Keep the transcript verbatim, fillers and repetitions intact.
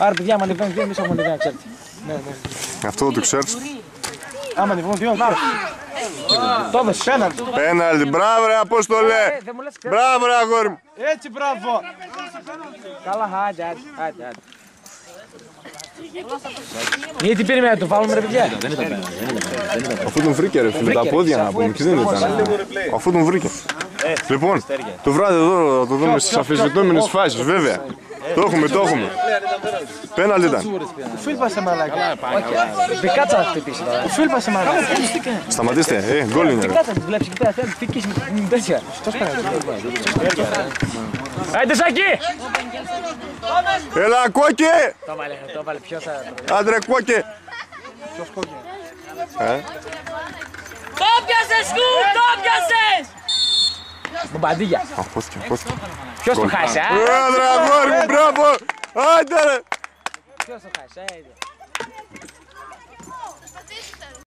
Άρα παιδιά, άμα ανεβαίνουν δύο, εμείς έχουμε ανεβαίνει, ξέρετε. Αυτό το ξέρεις. Άμα ανεβαίνουν δύο, βάρος. Το έδωσε, πέναλτι. Πέναλτι, μπράβο ρε Απόστολε. Μπράβο ρε αγόρι μου. Έτσι, μπράβο. Καλά, άντε, άντε, άντε, άντε. Γιατί πήρε να το βάλουμε ρε παιδιά. Αφού τον βρήκε ρε φίλε, τα πόδια να πούμε, και δεν ήταν. Αφού τον βρήκε. Λοιπόν, το βράδυ εδώ θα το δούμε στις αφισβητούμενες φάσεις, βέβαια. Το έχουμε, το έχουμε. Πέναλτι ήταν. Φίλπασε μαλάκα. Δεκάτσα να χτυπήσει τώρα. Φίλπασε μαλάκα. Σταματήστε, ε, γκόλ είναι ρε. Δεκάτσα, βλέπεις εκεί πέρα, θέλει τίκης με τέτοια. Άντε Σάκη! Έλα κόκκι! Το βάλε, το βάλε, ποιος θα... Άντρε κόκκι! Ποιος κόκκι? Το πιάσες σκουπ, το πιάσες! Μπομπαντίγια. Α, χώθηκε, χώθηκε. Ποιος το χάσε, α? Άντρε αγόρι μου, μπράβο! Άντε ρε! Ποιος το χάσε, άντε.